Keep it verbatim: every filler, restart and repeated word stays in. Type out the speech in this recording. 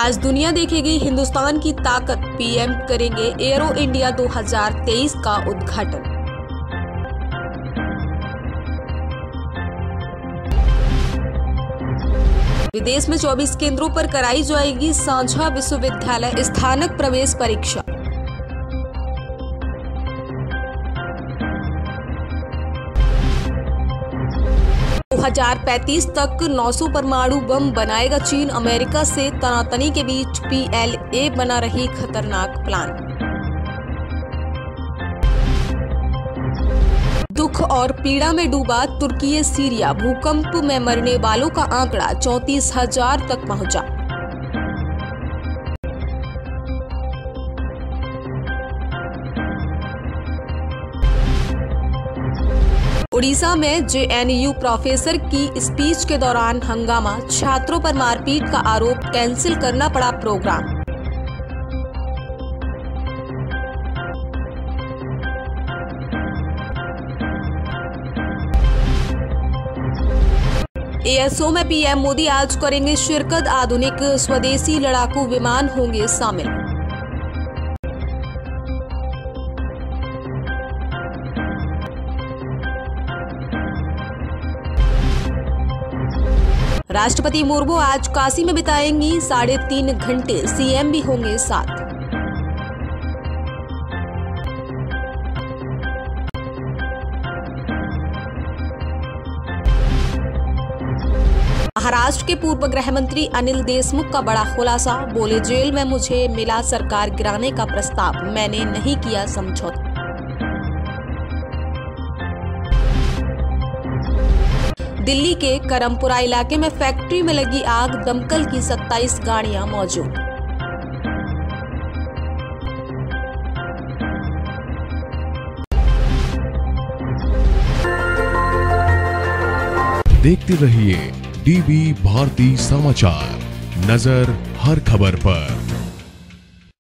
आज दुनिया देखेगी हिंदुस्तान की ताकत, पीएम करेंगे एरो इंडिया दो हज़ार तेईस का उद्घाटन। विदेश में चौबीस केंद्रों पर कराई जाएगी साझा विश्वविद्यालय स्थानक प्रवेश परीक्षा। दो हज़ार पैंतीस तक नौ सौ परमाणु बम बनाएगा चीन। अमेरिका से तनातनी के बीच पीएलए बना रही खतरनाक प्लान। दुख और पीड़ा में डूबा तुर्की सीरिया। भूकंप में मरने वालों का आंकड़ा चौंतीस हजार तक पहुंचा। उड़ीसा में जेएनयू प्रोफेसर की स्पीच के दौरान हंगामा। छात्रों पर मारपीट का आरोप, कैंसिल करना पड़ा प्रोग्राम। एएसओ में पीएम मोदी आज करेंगे शिरकत। आधुनिक स्वदेशी लड़ाकू विमान होंगे शामिल। राष्ट्रपति मुर्मू आज काशी में बिताएंगी साढ़े तीन घंटे। सीएम भी होंगे साथ। महाराष्ट्र के पूर्व गृह मंत्री अनिल देशमुख का बड़ा खुलासा। बोले, जेल में मुझे मिला सरकार गिराने का प्रस्ताव, मैंने नहीं किया समझौता। दिल्ली के करमपुरा इलाके में फैक्ट्री में लगी आग। दमकल की सत्ताईस गाड़ियां मौजूद। देखते रहिए डीबी भारती समाचार, नजर हर खबर पर।